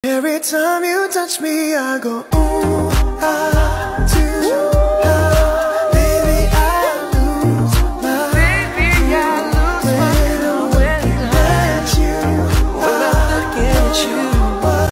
Every time you touch me, I go ooh, ah.